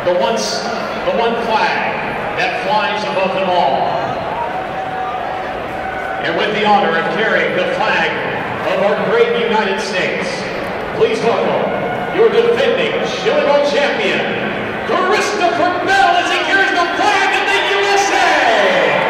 the one flag that flies above them all. And with the honor of carrying the flag of our great United States, please welcome your defending Chili Bowl champion, Christopher Bell, as he carries the flag of the USA!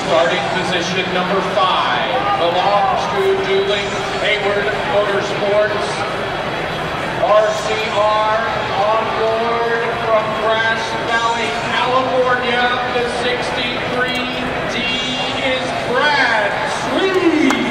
Starting position number 5 belongs to Dueling Hayward Motorsports. RCR on board from Grass Valley, California. The 63D is Brad Sweet.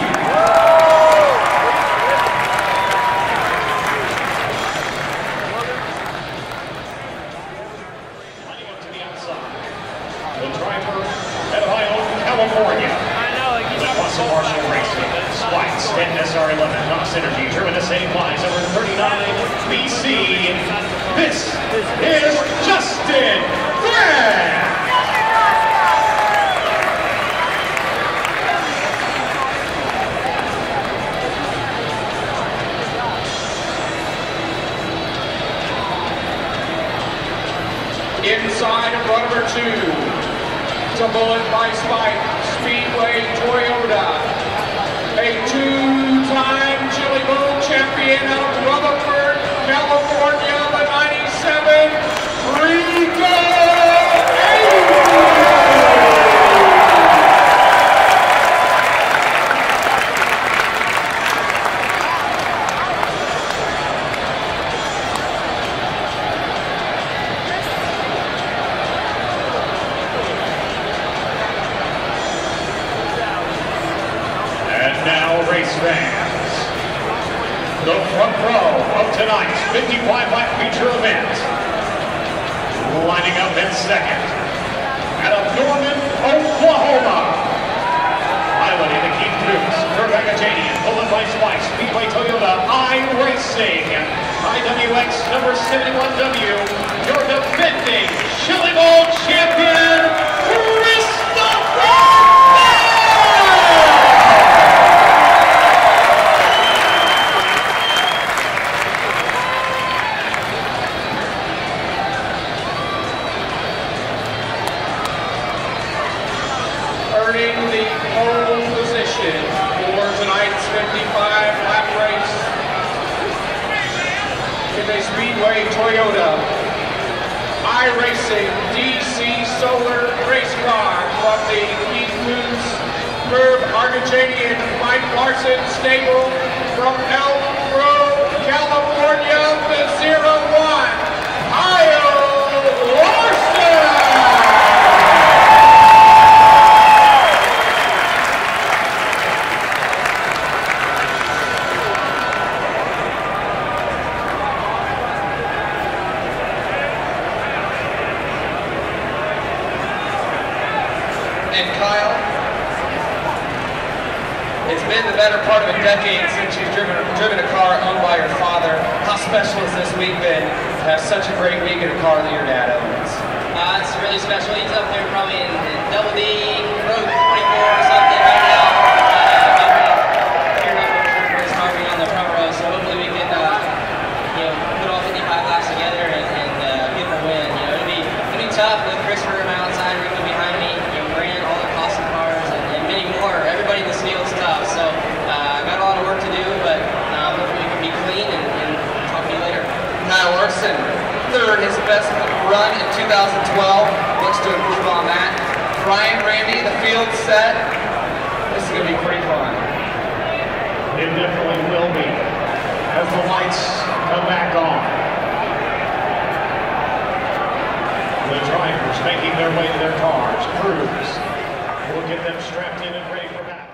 To the outside. The driver at Ohio, California. The Boston Marshall Racing. Spikes, NSR11, Knox Energy, driven the same lines, over 39 BC. This is Justin Grant. Inside of run number 2, to Bullet by Spike, Speedway Toyota. A 2-time Chili Bowl champion out of Rutherford, California, the 97 Rico. Race fans, the front row of tonight's 55-lap feature event, lining up in second, out of Norman, Oklahoma, piloting the Keith Dukes, Kurt Bagajanian, Bullet by Spike, Speedway Toyota, iRacing, IWX number 71W, your defending Chili Bowl champion, Christopher! Earning the pole position for tonight's 55-lap race in the Speedway Toyota iRacing DC Solar race car from the Keith Dukes, Herb Argentinian, Mike Larson stable from Elk Grove, California, the 01, Kyle Larson! And Kyle, it's been the better part of a decade since you've driven a car owned by your father. How special has this week been to have such a great week in a car that your dad owns? It's really special. He's up there probably in Double D, Road 24 or something right now. Gearing up for his car being on the front row, so hopefully we can put all 55 laps together and get the win. It'll be tough with Christopher on my outside, Rico behind me, Grant, all the Costin cars, and many more. Everybody in this field is tough, so I got a lot of work to do, but hopefully we can be clean and talk to you later. Kyle Larson, third, his best run in 2012. Looks to improve on that. Brian Randy, the field set. This is going to be pretty fun. It definitely will be, as the lights come back on. The drivers making their way to their cars. Crews will get them strapped in and ready for battle.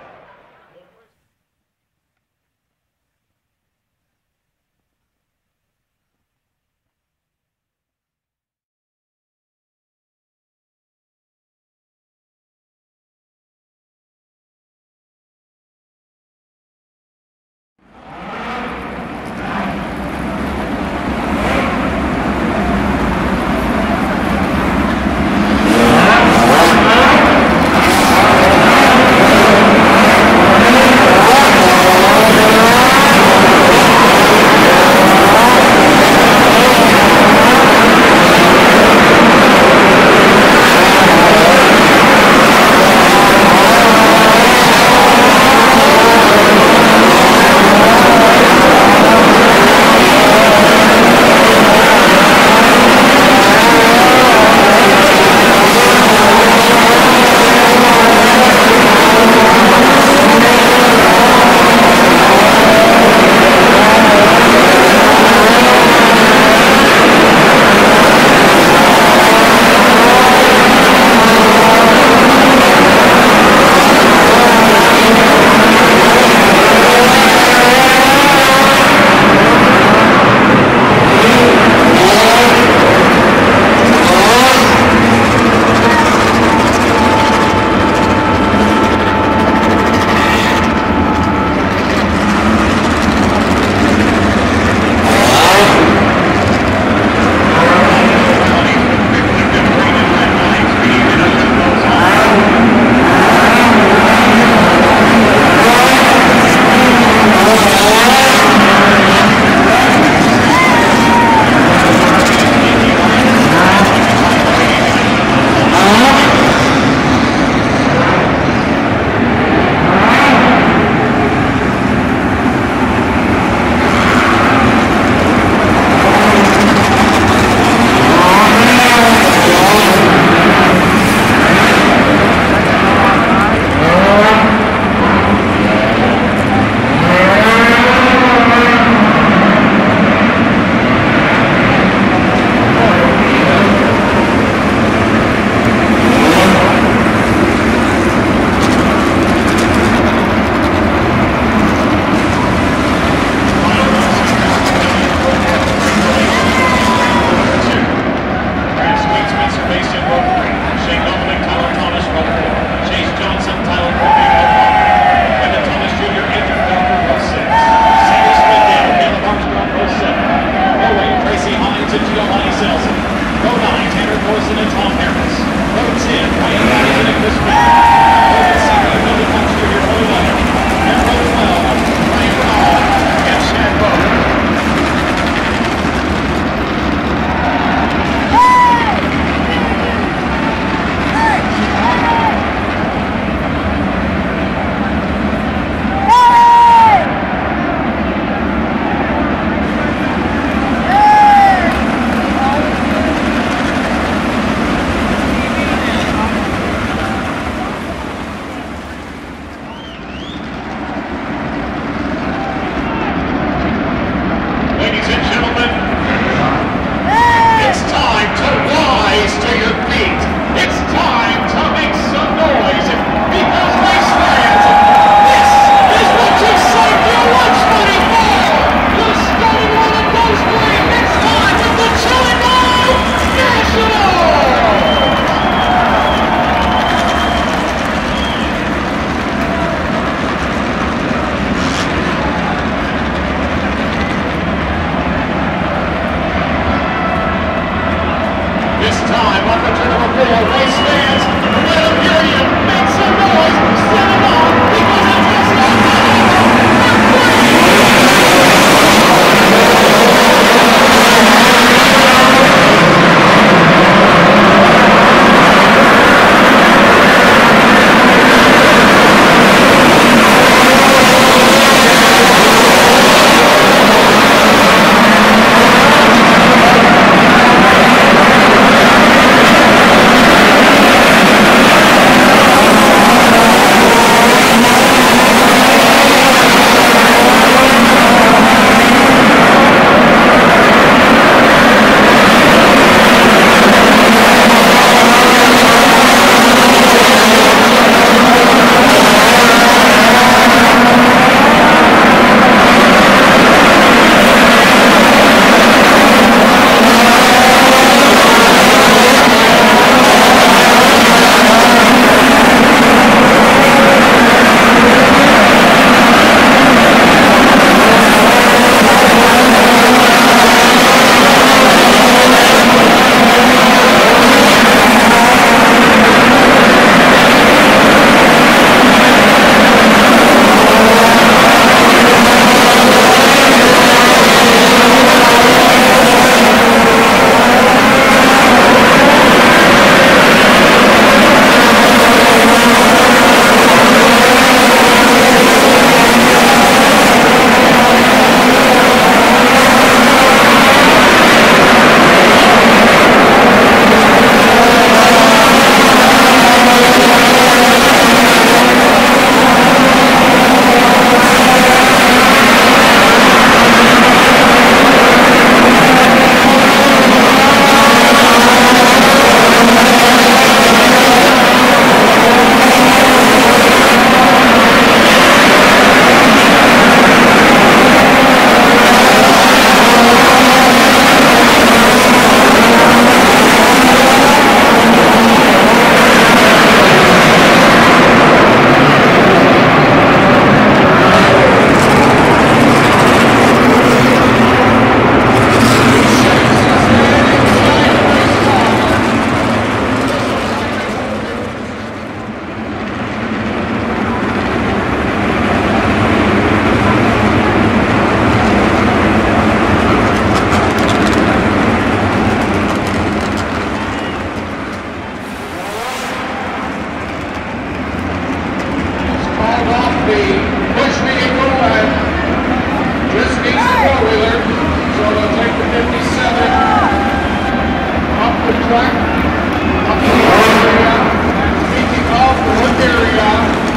four-wheeler. So they'll take the 57 up the track, up the area, and speaking of the work area,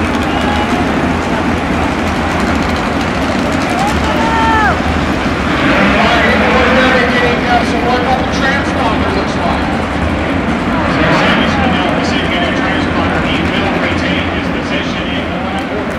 getting some work on the transponder, looks like. So Sammy Spinell receiving a new transponder. He will retain his position in the winning order.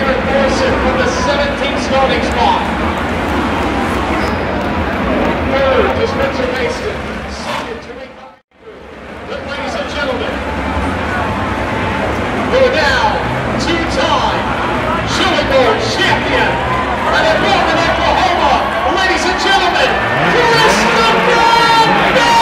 Taylor Morrison from the 17th starting spot. Third to Spencer Mason. Second to Rick. But ladies and gentlemen, who are now two-time Chili Bowl champion out of Norman, Oklahoma, ladies and gentlemen, Christopher Bell!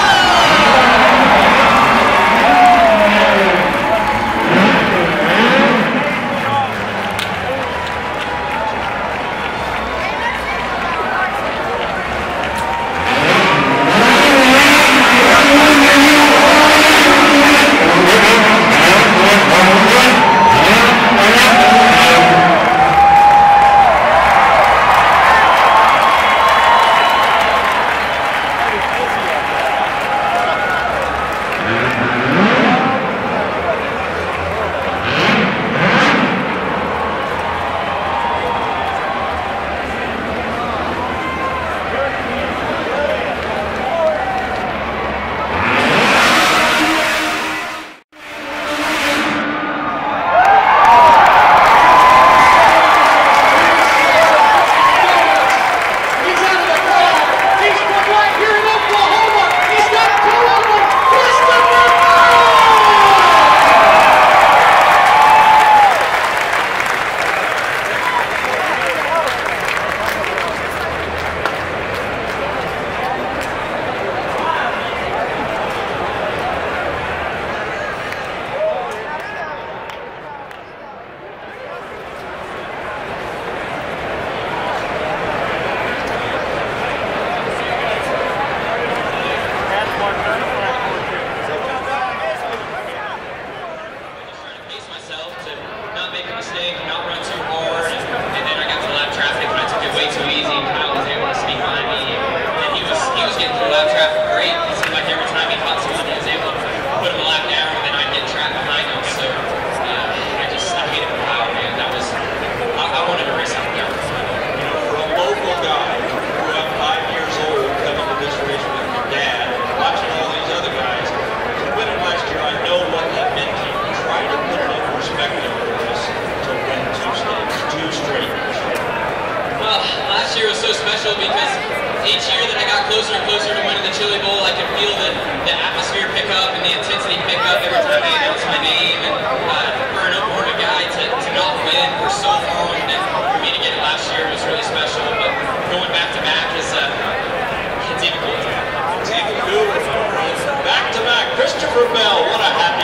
Because each year that I got closer and closer to winning the Chili Bowl, I could feel the atmosphere pick up and the intensity pick up every time they announced my name. And for an Oklahoma guy to not win for so long, and for me to get it last year was really special. But going back to back is it's even cooler. It's even cooler. Back to back, Christopher Bell. What a happy